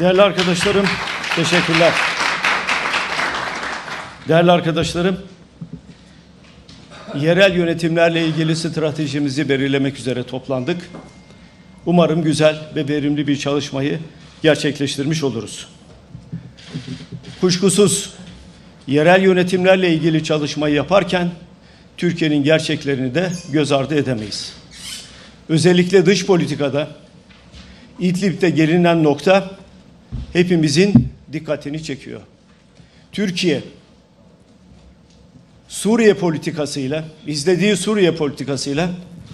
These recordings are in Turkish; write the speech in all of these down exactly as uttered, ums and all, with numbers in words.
Değerli arkadaşlarım, teşekkürler. Değerli arkadaşlarım, yerel yönetimlerle ilgili stratejimizi belirlemek üzere toplandık. Umarım güzel ve verimli bir çalışmayı gerçekleştirmiş oluruz. Kuşkusuz yerel yönetimlerle ilgili çalışmayı yaparken Türkiye'nin gerçeklerini de göz ardı edemeyiz. Özellikle dış politikada İdlib'de gelinen nokta hepimizin dikkatini çekiyor. Türkiye Suriye politikasıyla, izlediği Suriye politikasıyla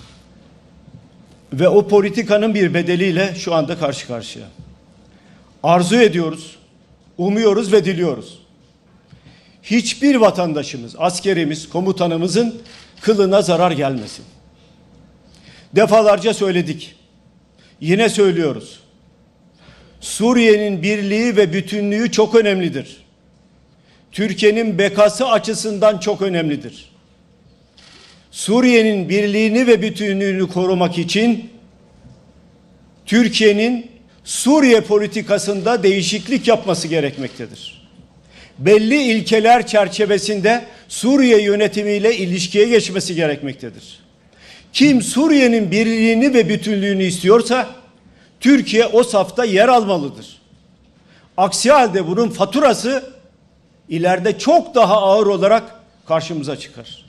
ve o politikanın bir bedeliyle şu anda karşı karşıya. Arzu ediyoruz, umuyoruz ve diliyoruz. Hiçbir vatandaşımız, askerimiz, komutanımızın kılına zarar gelmesin. Defalarca söyledik. Yine söylüyoruz. Suriye'nin birliği ve bütünlüğü çok önemlidir. Türkiye'nin bekası açısından çok önemlidir. Suriye'nin birliğini ve bütünlüğünü korumak için Türkiye'nin Suriye politikasında değişiklik yapması gerekmektedir. Belli ilkeler çerçevesinde Suriye yönetimiyle ilişkiye geçmesi gerekmektedir. Kim Suriye'nin birliğini ve bütünlüğünü istiyorsa Türkiye o safta yer almalıdır. Aksi halde bunun faturası ileride çok daha ağır olarak karşımıza çıkar.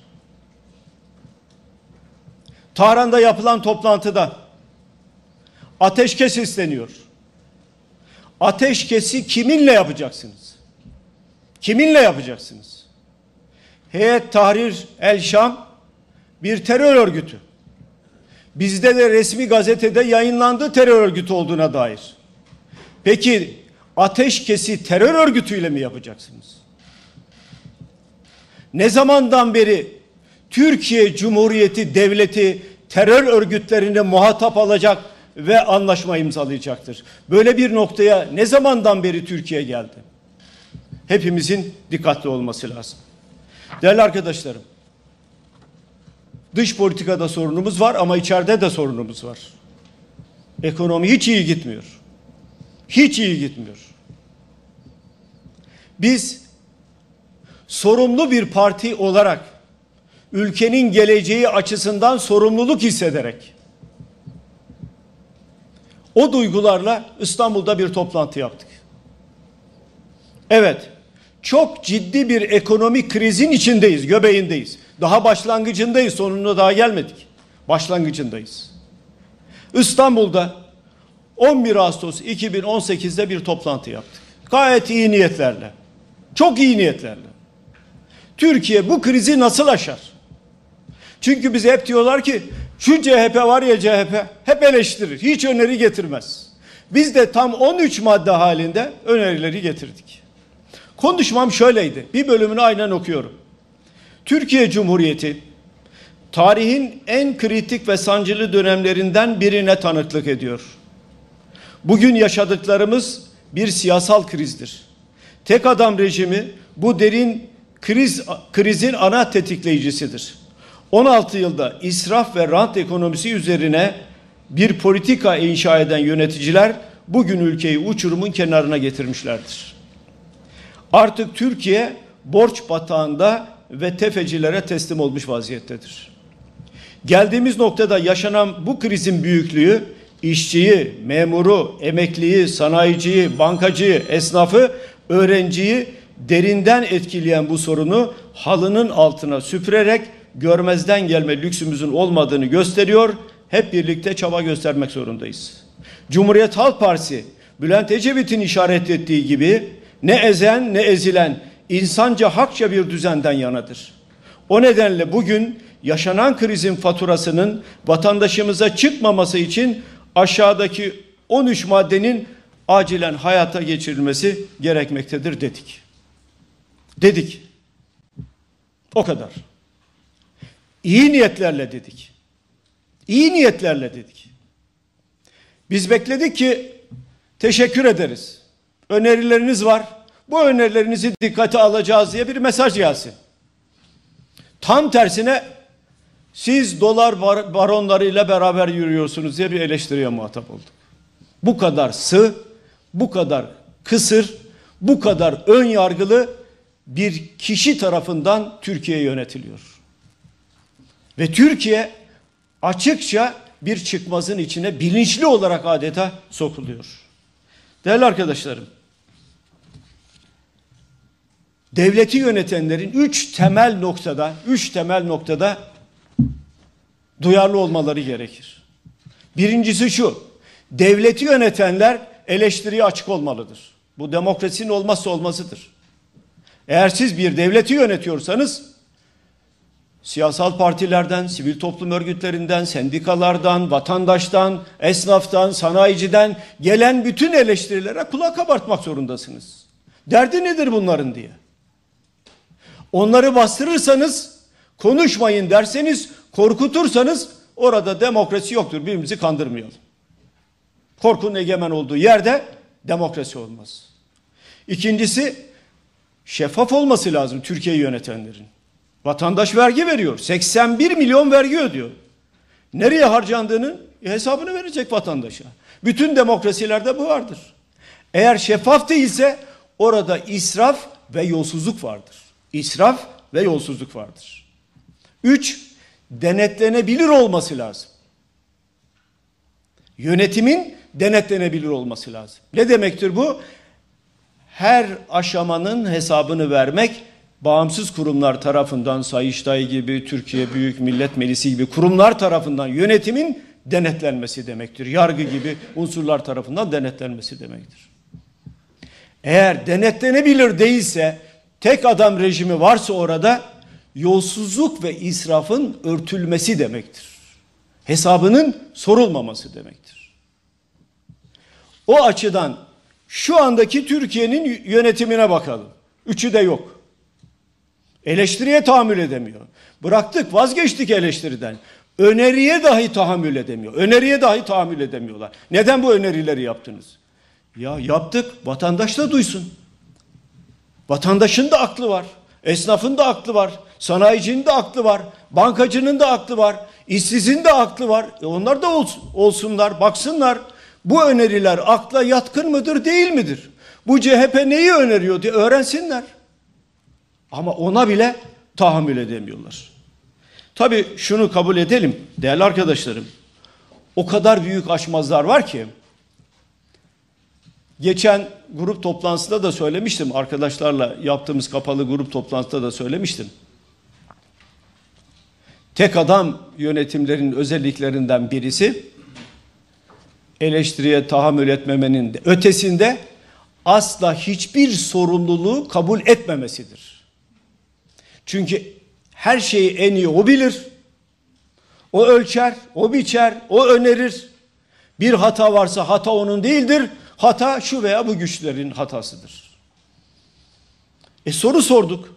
Tahran'da yapılan toplantıda ateşkes isteniyor. Ateşkesi kiminle yapacaksınız? Kiminle yapacaksınız? Heyet Tahrir El Şam bir terör örgütü. Bizde de resmi gazetede yayınlandı terör örgütü olduğuna dair. Peki ateşkesi terör örgütüyle mi yapacaksınız? Ne zamandan beri Türkiye Cumhuriyeti Devleti terör örgütlerine muhatap alacak ve anlaşma imzalayacaktır? Böyle bir noktaya ne zamandan beri Türkiye geldi? Hepimizin dikkatli olması lazım. Değerli arkadaşlarım, dış politikada sorunumuz var ama içeride de sorunumuz var. Ekonomi hiç iyi gitmiyor. Hiç iyi gitmiyor. Biz sorumlu bir parti olarak ülkenin geleceği açısından sorumluluk hissederek o duygularla İstanbul'da bir toplantı yaptık. Evet, çok ciddi bir ekonomik krizin içindeyiz, göbeğindeyiz. Daha başlangıcındayız, sonuna daha gelmedik. Başlangıcındayız. İstanbul'da on bir Ağustos iki bin on sekiz'de bir toplantı yaptık. Gayet iyi niyetlerle, çok iyi niyetlerle. Türkiye bu krizi nasıl aşar? Çünkü bize hep diyorlar ki şu C H P var ya C H P hep eleştirir, hiç öneri getirmez. Biz de tam on üç madde halinde önerileri getirdik. Konuşmam şöyleydi, bir bölümünü aynen okuyorum. Türkiye Cumhuriyeti tarihin en kritik ve sancılı dönemlerinden birine tanıklık ediyor. Bugün yaşadıklarımız bir siyasal krizdir. Tek adam rejimi bu derin kriz krizin ana tetikleyicisidir. on altı yılda israf ve rant ekonomisi üzerine bir politika inşa eden yöneticiler bugün ülkeyi uçurumun kenarına getirmişlerdir. Artık Türkiye borç batağında ve tefecilere teslim olmuş vaziyettedir. Geldiğimiz noktada yaşanan bu krizin büyüklüğü işçiyi, memuru, emekliyi, sanayiciyi, bankacıyı, esnafı, öğrenciyi derinden etkileyen bu sorunu halının altına süpürerek görmezden gelme lüksümüzün olmadığını gösteriyor. Hep birlikte çaba göstermek zorundayız. Cumhuriyet Halk Partisi Bülent Ecevit'in işaret ettiği gibi ne ezen ne ezilen insanca hakça bir düzenden yanadır. O nedenle bugün yaşanan krizin faturasının vatandaşımıza çıkmaması için aşağıdaki on üç maddenin acilen hayata geçirilmesi gerekmektedir dedik. Dedik. O kadar. İyi niyetlerle dedik. İyi niyetlerle dedik. Biz bekledik ki teşekkür ederiz. Önerileriniz var. Bu önerilerinizi dikkate alacağız diye bir mesaj gelsin. Tam tersine siz dolar baronlarıyla beraber yürüyorsunuz diye bir eleştiriye muhatap olduk. Bu kadar sığ, bu kadar kısır, bu kadar ön yargılı bir kişi tarafından Türkiye yönetiliyor. Ve Türkiye açıkça bir çıkmazın içine bilinçli olarak adeta sokuluyor. Değerli arkadaşlarım, devleti yönetenlerin üç temel noktada, üç temel noktada duyarlı olmaları gerekir. Birincisi şu: devleti yönetenler eleştiriye açık olmalıdır. Bu demokrasinin olmazsa olmazıdır. Eğer siz bir devleti yönetiyorsanız, siyasal partilerden, sivil toplum örgütlerinden, sendikalardan, vatandaştan, esnaftan, sanayiciden gelen bütün eleştirilere kulak kabartmak zorundasınız. Derdi nedir bunların diye. Onları bastırırsanız, konuşmayın derseniz, korkutursanız orada demokrasi yoktur. Birbirimizi kandırmayalım. Korkunun egemen olduğu yerde demokrasi olmaz. İkincisi, şeffaf olması lazım Türkiye'yi yönetenlerin. Vatandaş vergi veriyor. seksen bir milyon vergi ödüyor. Nereye harcandığının hesabını verecek vatandaşa. Bütün demokrasilerde bu vardır. Eğer şeffaf değilse orada israf ve yolsuzluk vardır. İsraf ve yolsuzluk vardır. Üç, denetlenebilir olması lazım. Yönetimin denetlenebilir olması lazım. Ne demektir bu? Her aşamanın hesabını vermek bağımsız kurumlar tarafından, Sayıştay gibi, Türkiye Büyük Millet Meclisi gibi kurumlar tarafından yönetimin denetlenmesi demektir. Yargı gibi unsurlar tarafından denetlenmesi demektir. Eğer denetlenebilir değilse, tek adam rejimi varsa orada yolsuzluk ve israfın örtülmesi demektir. Hesabının sorulmaması demektir. O açıdan şu andaki Türkiye'nin yönetimine bakalım. Üçü de yok. Eleştiriye tahammül edemiyor. Bıraktık, vazgeçtik eleştiriden. Öneriye dahi tahammül edemiyor. Öneriye dahi tahammül edemiyorlar. Neden bu önerileri yaptınız? Ya yaptık, vatandaş da duysun. Vatandaşın da aklı var. Esnafın da aklı var. Sanayicinin de aklı var. Bankacının da aklı var. İşsizin de aklı var. E onlar da olsunlar, baksınlar. Bu öneriler akla yatkın mıdır, değil midir? Bu C H P neyi öneriyor diye öğrensinler. Ama ona bile tahammül edemiyorlar. Tabii şunu kabul edelim değerli arkadaşlarım. O kadar büyük aşmazlar var ki, geçen grup toplantısında da söylemiştim, arkadaşlarla yaptığımız kapalı grup toplantısında da söylemiştim. Tek adam yönetimlerin özelliklerinden birisi, eleştiriye tahammül etmemenin de ötesinde asla hiçbir sorumluluğu kabul etmemesidir. Çünkü her şeyi en iyi o bilir, o ölçer, o biçer, o önerir. Bir hata varsa hata onun değildir, hata şu veya bu güçlerin hatasıdır. E soru sorduk.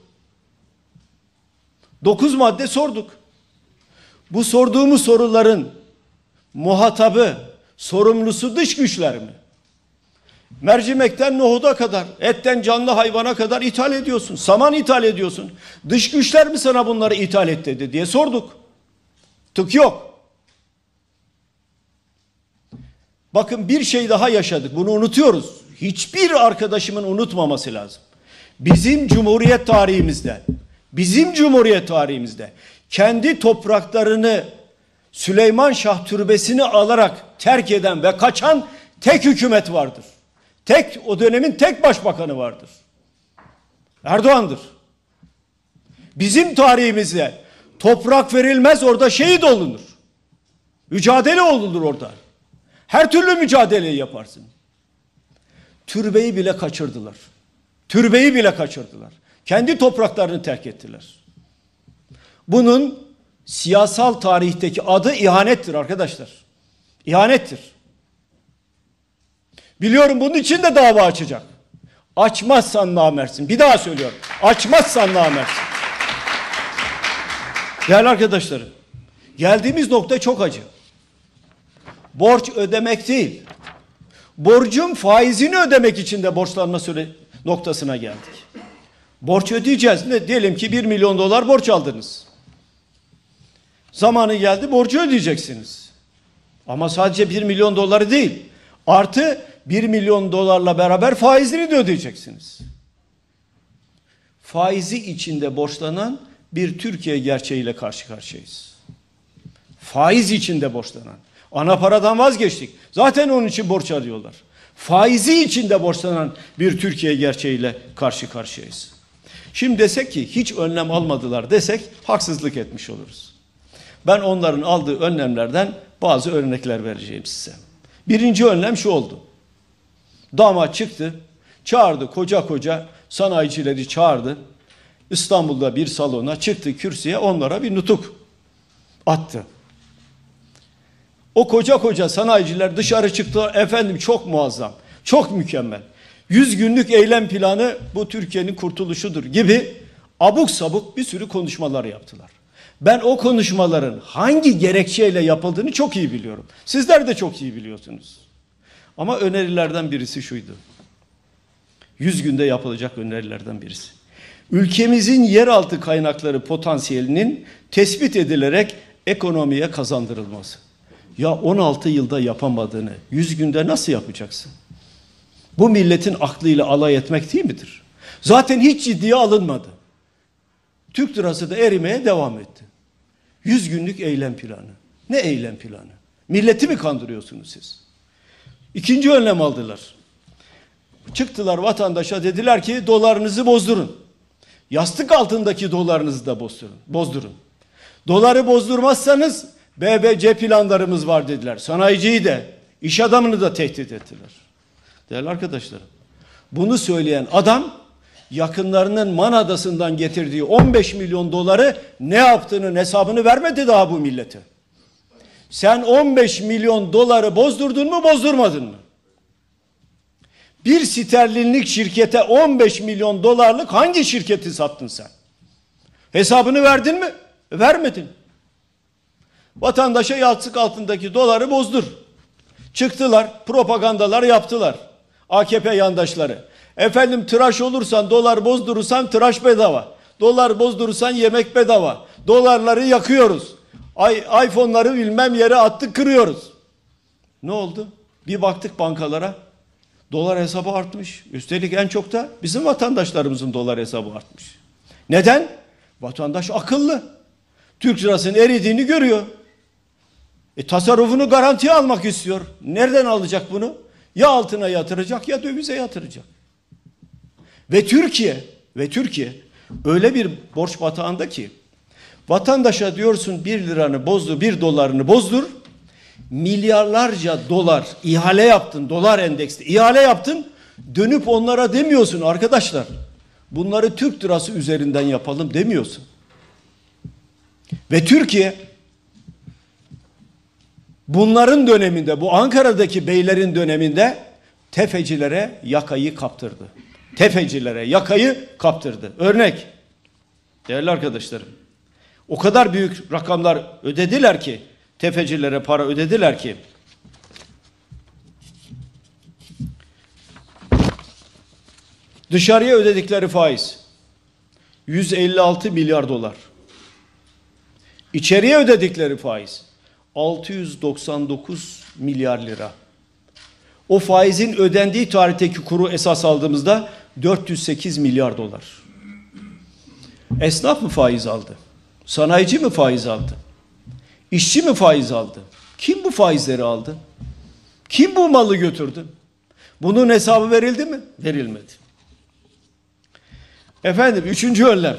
Dokuz madde sorduk. Bu sorduğumuz soruların muhatabı, sorumlusu dış güçler mi? Mercimekten nohuda kadar, etten canlı hayvana kadar ithal ediyorsun. Saman ithal ediyorsun. Dış güçler mi sana bunları ithal et dedi diye sorduk. Tık yok. Bakın bir şey daha yaşadık. Bunu unutuyoruz. Hiçbir arkadaşımın unutmaması lazım. Bizim Cumhuriyet tarihimizde, bizim Cumhuriyet tarihimizde kendi topraklarını Süleyman Şah türbesini alarak terk eden ve kaçan tek hükümet vardır. Tek, o dönemin tek başbakanı vardır. Erdoğan'dır. Bizim tarihimizde toprak verilmez, orada şehit olunur. Mücadele olunur orada. Her türlü mücadeleyi yaparsın. Türbeyi bile kaçırdılar. Türbeyi bile kaçırdılar. Kendi topraklarını terk ettiler. Bunun siyasal tarihteki adı ihanettir arkadaşlar. İhanettir. Biliyorum bunun için de dava açacak. Açmazsan namertsin. Bir daha söylüyorum. Açmazsan namertsin. Değerli arkadaşlarım, geldiğimiz nokta çok acı. Borç ödemek değil, borcun faizini ödemek için de borçlanma süre noktasına geldik. Borç ödeyeceğiz. Ne? Diyelim ki bir milyon dolar borç aldınız. Zamanı geldi, borcu ödeyeceksiniz. Ama sadece bir milyon doları değil, artı bir milyon dolarla beraber faizini de ödeyeceksiniz. Faizi içinde borçlanan bir Türkiye gerçeğiyle karşı karşıyayız. Faiz içinde borçlanan. Ana paradan vazgeçtik. Zaten onun için borç alıyorlar. Faizi içinde borçlanan bir Türkiye gerçeğiyle karşı karşıyayız. Şimdi desek ki hiç önlem almadılar desek haksızlık etmiş oluruz. Ben onların aldığı önlemlerden bazı örnekler vereceğim size. Birinci önlem şu oldu. Damat çıktı, çağırdı koca koca sanayicileri çağırdı. İstanbul'da bir salona çıktı kürsüye, onlara bir nutuk attı. O koca koca sanayiciler dışarı çıktılar. Efendim çok muazzam, çok mükemmel. Yüz günlük eylem planı bu Türkiye'nin kurtuluşudur gibi abuk sabuk bir sürü konuşmalar yaptılar. Ben o konuşmaların hangi gerekçeyle yapıldığını çok iyi biliyorum. Sizler de çok iyi biliyorsunuz. Ama önerilerden birisi şuydu. Yüz günde yapılacak önerilerden birisi. Ülkemizin yeraltı kaynakları potansiyelinin tespit edilerek ekonomiye kazandırılması. Ya on altı yılda yapamadığını yüz günde nasıl yapacaksın? Bu milletin aklıyla alay etmek değil midir? Zaten hiç ciddiye alınmadı. Türk lirası da erimeye devam etti. Yüz günlük eylem planı. Ne eylem planı? Milleti mi kandırıyorsunuz siz? İkinci önlem aldılar. Çıktılar vatandaşa, dediler ki dolarınızı bozdurun. Yastık altındaki dolarınızı da bozdurun. bozdurun. Doları bozdurmazsanız B B C planlarımız var dediler. Sanayiciyi de, iş adamını da tehdit ettiler. Değerli arkadaşlarım, bunu söyleyen adam yakınlarının Man Adası'ndan getirdiği on beş milyon doları ne yaptığının hesabını vermedi daha bu millete. Sen on beş milyon doları bozdurdun mu, bozdurmadın mı? Bir sterlinlik şirkete on beş milyon dolarlık hangi şirketi sattın sen? Hesabını verdin mi? Vermedin. Vatandaşa yastık altındaki doları bozdur. Çıktılar, propagandalar yaptılar. A K P yandaşları. Efendim tıraş olursan, dolar bozdurursan tıraş bedava. Dolar bozdurursan yemek bedava. Dolarları yakıyoruz. Ay, iPhone'ları bilmem yere attık, kırıyoruz. Ne oldu? Bir baktık bankalara. Dolar hesabı artmış. Üstelik en çok da bizim vatandaşlarımızın dolar hesabı artmış. Neden? Vatandaş akıllı. Türk lirasının eridiğini görüyor. E, tasarrufunu garantiye almak istiyor. Nereden alacak bunu? Ya altına yatıracak ya dövize yatıracak. Ve Türkiye ve Türkiye öyle bir borç batağında ki vatandaşa diyorsun bir liranı bozdur, bir dolarını bozdur. Milyarlarca dolar ihale yaptın, dolar endeksli ihale yaptın. Dönüp onlara demiyorsun arkadaşlar. Bunları Türk lirası üzerinden yapalım demiyorsun. Ve Türkiye bunların döneminde, bu Ankara'daki beylerin döneminde tefecilere yakayı kaptırdı. Tefecilere yakayı kaptırdı. Örnek, değerli arkadaşlarım, o kadar büyük rakamlar ödediler ki, tefecilere para ödediler ki, dışarıya ödedikleri faiz yüz elli altı milyar dolar. İçeriye ödedikleri faiz altı yüz doksan dokuz milyar lira. O faizin ödendiği tarihteki kuru esas aldığımızda dört yüz sekiz milyar dolar. Esnaf mı faiz aldı? Sanayici mi faiz aldı? İşçi mi faiz aldı? Kim bu faizleri aldı? Kim bu malı götürdü? Bunun hesabı verildi mi? Verilmedi. Efendim üçüncü önlem.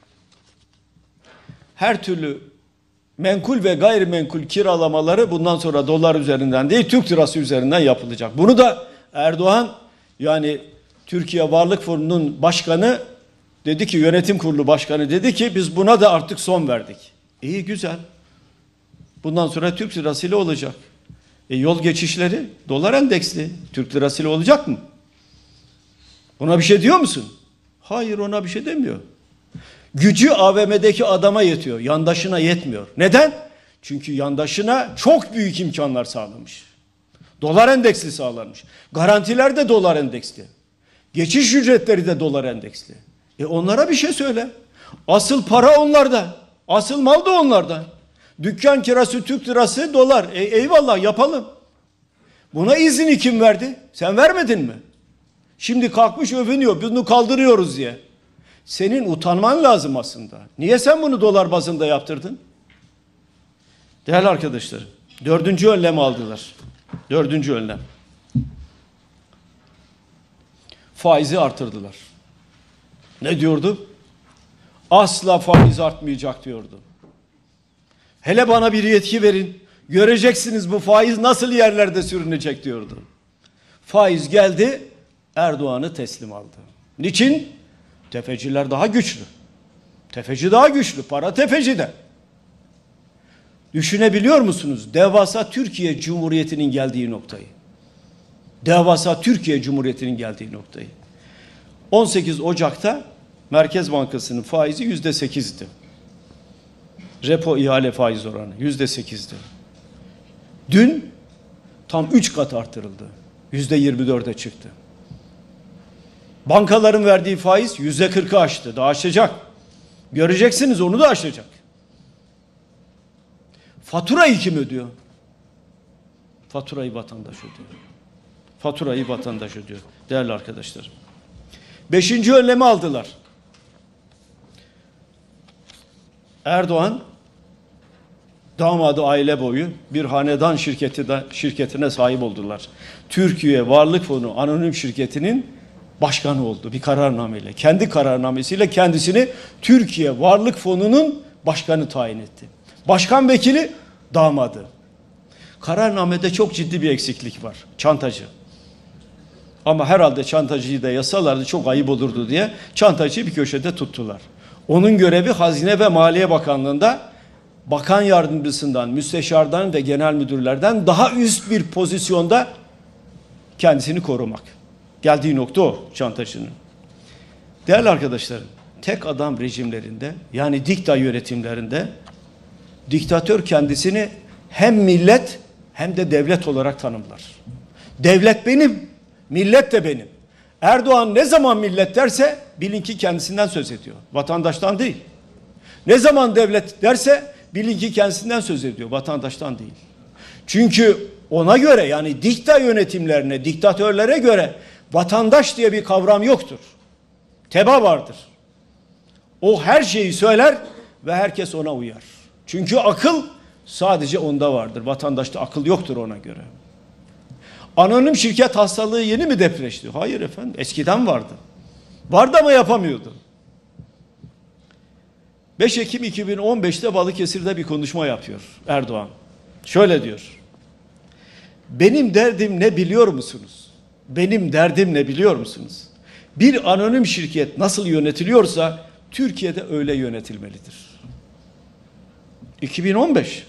Her türlü menkul ve gayrimenkul kiralamaları bundan sonra dolar üzerinden değil Türk lirası üzerinden yapılacak. Bunu da Erdoğan, yani Türkiye Varlık Fonu'nun başkanı dedi ki, yönetim kurulu başkanı dedi ki biz buna da artık son verdik. İyi, güzel. Bundan sonra Türk lirasıyla olacak. E, yol geçişleri dolar endeksli. Türk lirasıyla olacak mı? Ona bir şey diyor musun? Hayır, ona bir şey demiyor. Gücü A V M'deki adama yetiyor. Yandaşına yetmiyor. Neden? Çünkü yandaşına çok büyük imkanlar sağlamış. Dolar endeksli sağlanmış. Garantiler de dolar endeksli. Geçiş ücretleri de dolar endeksli. E onlara bir şey söyle. Asıl para onlarda. Asıl mal da onlarda. Dükkan kirası Türk lirası, dolar. E eyvallah, yapalım. Buna izni kim verdi? Sen vermedin mi? Şimdi kalkmış övünüyor, bunu kaldırıyoruz diye. Senin utanman lazım aslında. Niye sen bunu dolar bazında yaptırdın? Değerli arkadaşlarım, dördüncü önlem aldılar. Dördüncü önlem. Faizi artırdılar. Ne diyordu? Asla faiz artmayacak diyordu. Hele bana bir yetki verin. Göreceksiniz bu faiz nasıl yerlerde sürünecek diyordu. Faiz geldi, Erdoğan'ı teslim aldı. Niçin? Tefeciler daha güçlü. Tefeci daha güçlü. Para tefecide. Düşünebiliyor musunuz? Devasa Türkiye Cumhuriyeti'nin geldiği noktayı. Devasa Türkiye Cumhuriyeti'nin geldiği noktayı. on sekiz Ocak'ta Merkez Bankası'nın faizi yüzde sekizdi. Repo ihale faiz oranı yüzde sekizdi. Dün tam üç kat artırıldı. Yüzde yirmi dörde çıktı. Bankaların verdiği faiz yüzde kırkı aştı. Daha aşacak. Göreceksiniz, onu da aşacak. Faturayı kim ödüyor? Faturayı vatandaş ödüyor. Faturayı vatandaş ödüyor. Değerli arkadaşlarım. Beşinci önlemi aldılar. Erdoğan damadı aile boyu bir hanedan şirketi de, şirketine sahip oldular. Türkiye Varlık Fonu Anonim Şirketi'nin başkanı oldu bir kararnameyle. Kendi kararnamesiyle kendisini Türkiye Varlık Fonu'nun başkanı tayin etti. Başkan vekili damadı. Kararnamede çok ciddi bir eksiklik var. Çantacı. Ama herhalde çantacıyı da yasalardı, çok ayıp olurdu diye çantacıyı bir köşede tuttular. Onun görevi Hazine ve Maliye Bakanlığı'nda bakan yardımcısından, müsteşardan ve genel müdürlerden daha üst bir pozisyonda kendisini korumak. Geldiği nokta o çantacının. Değerli arkadaşlarım, tek adam rejimlerinde, yani dikta yönetimlerinde diktatör kendisini hem millet hem de devlet olarak tanımlar. Devlet benim, millet de benim. Erdoğan ne zaman millet derse bilin ki kendisinden söz ediyor. Vatandaştan değil. Ne zaman devlet derse bilin ki kendisinden söz ediyor. Vatandaştan değil. Çünkü ona göre, yani dikta yönetimlerine, diktatörlere göre vatandaş diye bir kavram yoktur. Teba vardır. O her şeyi söyler ve herkes ona uyar. Çünkü akıl sadece onda vardır. Vatandaşta akıl yoktur ona göre. Anonim şirket hastalığı yeni mi depreşti? Hayır efendim, eskiden vardı. Vardı ama yapamıyordu. beş Ekim iki bin on beş'te Balıkesir'de bir konuşma yapıyor Erdoğan. Şöyle diyor. Benim derdim ne biliyor musunuz? Benim derdim ne biliyor musunuz? Bir anonim şirket nasıl yönetiliyorsa Türkiye'de öyle yönetilmelidir. iki bin on beş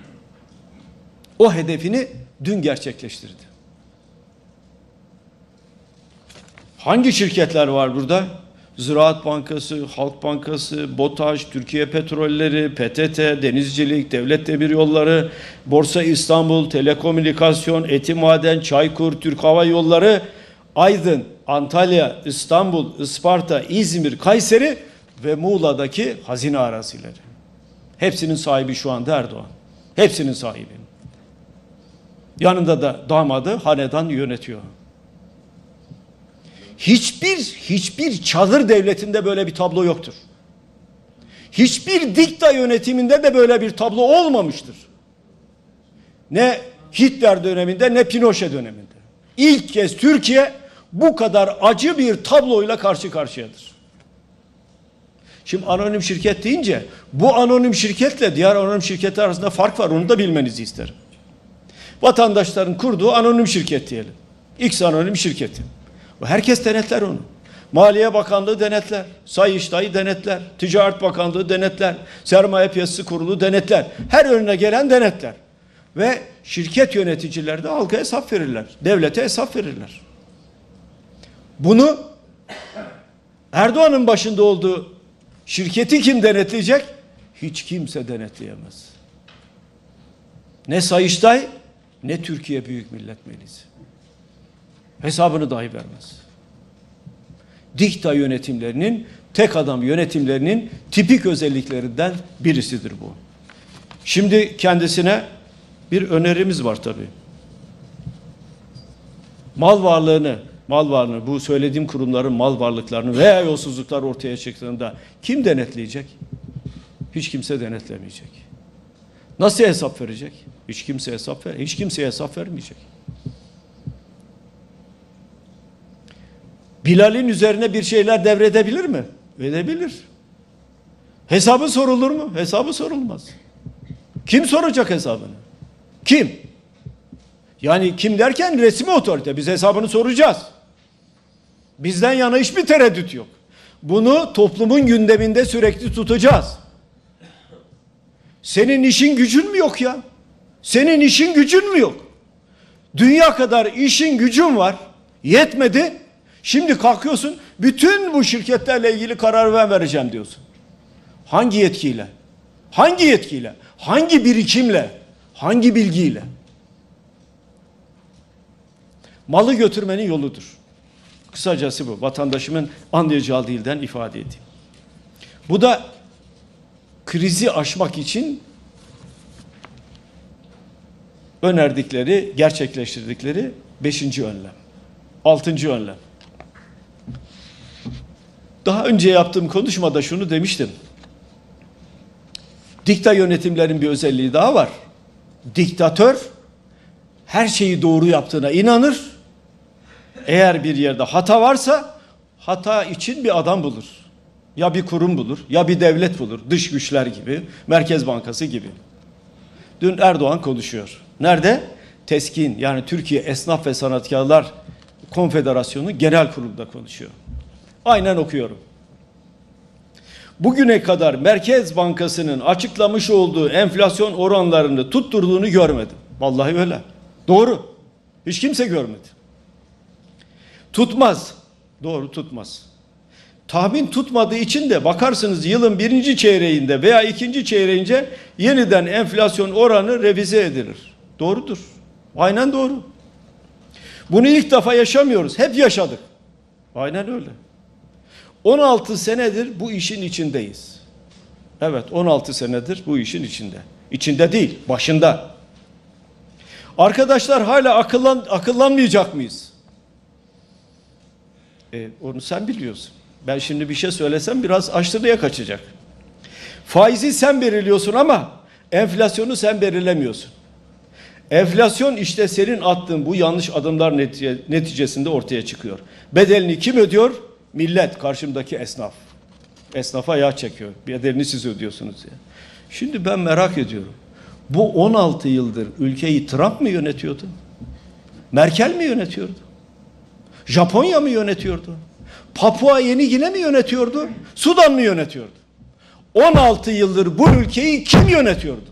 o hedefini dün gerçekleştirdi. Hangi şirketler var burada? Ziraat Bankası, Halk Bankası, BOTAŞ, Türkiye Petrolleri, P T T, Denizcilik, Devlet Demiryolları, Borsa İstanbul, Telekomünikasyon, Etimaden, Çaykur, Türk Hava Yolları, Aydın, Antalya, İstanbul, Isparta, İzmir, Kayseri ve Muğla'daki hazine arazileri. Hepsinin sahibi şu anda Erdoğan. Hepsinin sahibi. Yanında da damadı hanedan yönetiyor. Hiçbir hiçbir çadır devletinde böyle bir tablo yoktur. Hiçbir dikta yönetiminde de böyle bir tablo olmamıştır. Ne Hitler döneminde ne Pinochet döneminde. İlk kez Türkiye bu kadar acı bir tabloyla karşı karşıyadır. Şimdi anonim şirket deyince bu anonim şirketle diğer anonim şirketler arasında fark var, onu da bilmenizi isterim. Vatandaşların kurduğu anonim şirket diyelim. X anonim şirketi. Herkes denetler onu. Maliye Bakanlığı denetler. Sayıştay denetler. Ticaret Bakanlığı denetler. Sermaye Piyasası Kurulu denetler. Her önüne gelen denetler. Ve şirket yöneticileri de halka hesap verirler. Devlete hesap verirler. Bunu Erdoğan'ın başında olduğu şirketi kim denetleyecek? Hiç kimse denetleyemez. Ne Sayıştay ne Türkiye Büyük Millet Meclisi. Hesabını dahi vermez. Dikta yönetimlerinin, tek adam yönetimlerinin tipik özelliklerinden birisidir bu. Şimdi kendisine bir önerimiz var tabii. mal varlığını, mal varlığını, bu söylediğim kurumların mal varlıklarını veya yolsuzluklar ortaya çıktığında kim denetleyecek? Hiç kimse denetlemeyecek. Nasıl hesap verecek? Hiç kimse hesap ver, hiç kimseye hesap vermeyecek. Bilal'in üzerine bir şeyler devredebilir mi? Edebilir. Hesabı sorulur mu? Hesabı sorulmaz. Kim soracak hesabını? Kim? Yani kim derken resmi otorite. Biz hesabını soracağız. Bizden yana hiçbir tereddüt yok. Bunu toplumun gündeminde sürekli tutacağız. Senin işin gücün mü yok ya? Senin işin gücün mü yok? Dünya kadar işin gücün var. Yetmedi. Şimdi kalkıyorsun, bütün bu şirketlerle ilgili karar ben vereceğim diyorsun. Hangi yetkiyle? Hangi yetkiyle? Hangi birikimle? Hangi bilgiyle? Malı götürmenin yoludur. Kısacası bu. Vatandaşımın anlayacağı dilden ifade edeyim. Bu da krizi aşmak için önerdikleri, gerçekleştirdikleri beşinci önlem. Altıncı önlem. Daha önce yaptığım konuşmada şunu demiştim. Dikta yönetimlerin bir özelliği daha var. Diktatör her şeyi doğru yaptığına inanır. Eğer bir yerde hata varsa hata için bir adam bulur. Ya bir kurum bulur, ya bir devlet bulur. Dış güçler gibi, Merkez Bankası gibi. Dün Erdoğan konuşuyor. Nerede? TESKİN, yani Türkiye Esnaf ve Sanatkarlar Konfederasyonu Genel Kurulu'nda konuşuyor. Aynen okuyorum. Bugüne kadar Merkez Bankası'nın açıklamış olduğu enflasyon oranlarını tutturduğunu görmedim. Vallahi öyle. Doğru. Hiç kimse görmedi. Tutmaz. Doğru, tutmaz. Tahmin tutmadığı için de bakarsınız yılın birinci çeyreğinde veya ikinci çeyreğince yeniden enflasyon oranı revize edilir. Doğrudur. Aynen doğru. Bunu ilk defa yaşamıyoruz. Hep yaşadık. Aynen öyle. on altı senedir bu işin içindeyiz. Evet, on altı senedir bu işin içinde. İçinde değil, başında. Arkadaşlar hala akıllan, akıllanmayacak mıyız? E, onu sen biliyorsun. Ben şimdi bir şey söylesem biraz aşırıya kaçacak. Faizi sen belirliyorsun ama enflasyonu sen belirlemiyorsun. Enflasyon işte senin attığın bu yanlış adımlar netice, neticesinde ortaya çıkıyor. Bedelini kim ödüyor? Millet, karşımdaki esnaf. Esnafa yağ çekiyor. Bedelini siz ödüyorsunuz diye. Şimdi ben merak ediyorum. Bu on altı yıldır ülkeyi Trump mı yönetiyordu? Merkel mi yönetiyordu? Japonya mı yönetiyordu? Papua Yeni Gine mi yönetiyordu? Sudan mı yönetiyordu? on altı yıldır bu ülkeyi kim yönetiyordu?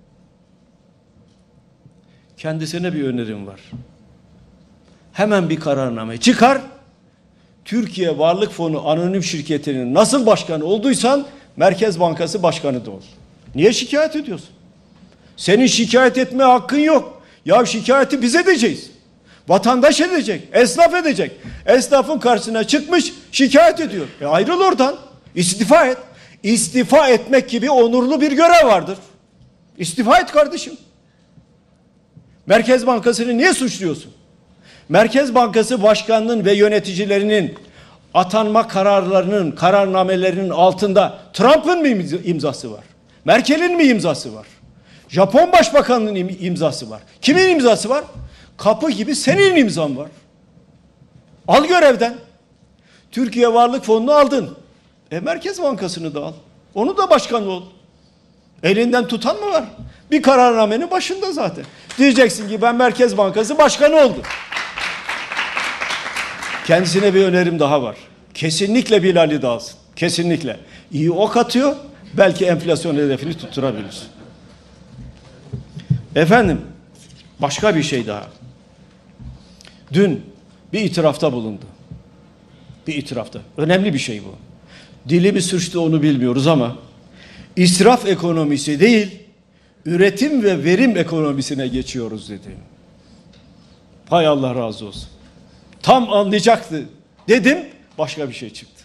Kendisine bir önerim var. Hemen bir kararname çıkar. Türkiye Varlık Fonu Anonim Şirketi'nin nasıl başkanı olduysan Merkez Bankası başkanı da ol. Niye şikayet ediyorsun? Senin şikayet etme hakkın yok. Ya şikayeti biz edeceğiz. Vatandaş edecek, esnaf edecek. Esnafın karşısına çıkmış şikayet ediyor. E ayrıl oradan. İstifa et. İstifa etmek gibi onurlu bir görev vardır. İstifa et kardeşim. Merkez Bankası'nı niye suçluyorsun? Merkez Bankası Başkanı'nın ve yöneticilerinin atanma kararlarının, kararnamelerinin altında Trump'ın mı imzası var? Merkel'in mi imzası var? Japon Başbakanı'nın imzası var. Kimin imzası var? Kapı gibi senin imzan var. Al görevden. Türkiye Varlık Fonu'nu aldın. E Merkez Bankası'nı da al. Onu da başkan ol. Elinden tutan mı var? Bir kararnamenin başında zaten. Diyeceksin ki ben Merkez Bankası Başkanı oldum. Kendisine bir önerim daha var. Kesinlikle Bilal'i de alsın. Kesinlikle. İyi ok atıyor. Belki enflasyon hedefini tutturabilir. Efendim, başka bir şey daha. Dün bir itirafta bulundu. Bir itirafta. Önemli bir şey bu. Dili mi sürçtü onu bilmiyoruz ama israf ekonomisi değil, üretim ve verim ekonomisine geçiyoruz dedi. Hay Allah razı olsun. Tam anlayacaktı dedim, başka bir şey çıktı.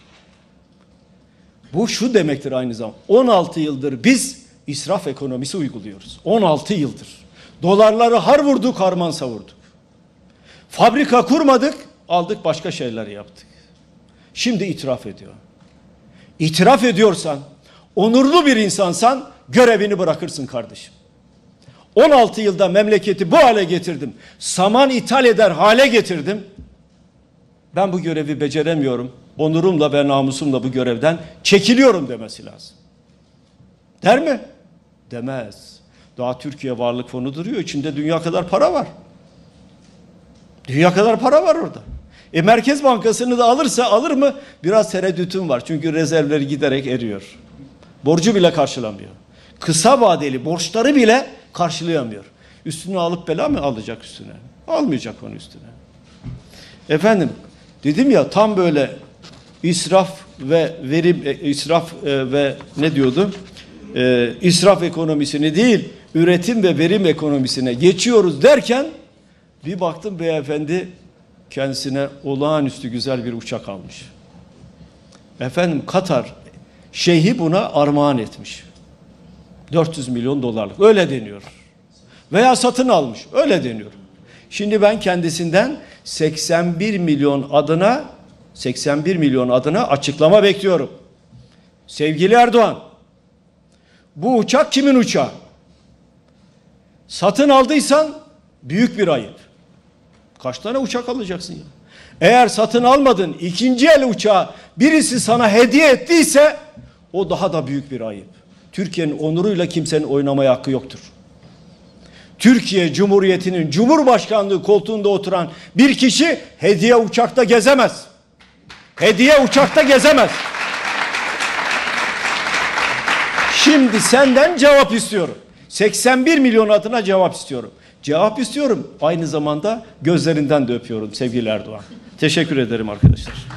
Bu şu demektir aynı zamanda. on altı yıldır biz israf ekonomisi uyguluyoruz. on altı yıldır. Dolarları har vurduk, harman savurduk. Fabrika kurmadık, aldık başka şeyler yaptık. Şimdi itiraf ediyor. İtiraf ediyorsan, onurlu bir insansan görevini bırakırsın kardeşim. on altı yılda memleketi bu hale getirdim. Saman ithal eder hale getirdim. Ben bu görevi beceremiyorum. Onurumla ve namusumla bu görevden çekiliyorum demesi lazım. Der mi? Demez. Daha Türkiye Varlık Fonu duruyor. İçinde dünya kadar para var. Dünya kadar para var orada. E Merkez Bankası'nı da alırsa alır mı? Biraz tereddütüm var. Çünkü rezervleri giderek eriyor. Borcu bile karşılamıyor. Kısa vadeli borçları bile karşılayamıyor. Üstüne alıp bela mı alacak üstüne? Almayacak onu üstüne. Efendim dedim ya, tam böyle israf ve verim, israf ve ne diyordu? Ee, israf ekonomisini değil, üretim ve verim ekonomisine geçiyoruz derken bir baktım beyefendi kendisine olağanüstü güzel bir uçak almış. Efendim Katar şeyhi buna armağan etmiş. dört yüz milyon dolarlık öyle deniyor. Veya satın almış öyle deniyor. Şimdi ben kendisinden seksen bir milyon adına seksen bir milyon adına açıklama bekliyorum. Sevgili Erdoğan, bu uçak kimin uçağı? Satın aldıysan büyük bir ayıp. Kaç tane uçak alacaksın ya? Eğer satın almadın, ikinci el uçağı birisi sana hediye ettiyse o daha da büyük bir ayıp. Türkiye'nin onuruyla kimsenin oynamaya hakkı yoktur. Türkiye Cumhuriyeti'nin Cumhurbaşkanlığı koltuğunda oturan bir kişi hediye uçakta gezemez. Hediye uçakta gezemez. Şimdi senden cevap istiyorum. seksen bir milyon adına cevap istiyorum. Cevap istiyorum. Aynı zamanda gözlerinden de öpüyorum sevgili Erdoğan. Teşekkür ederim arkadaşlar.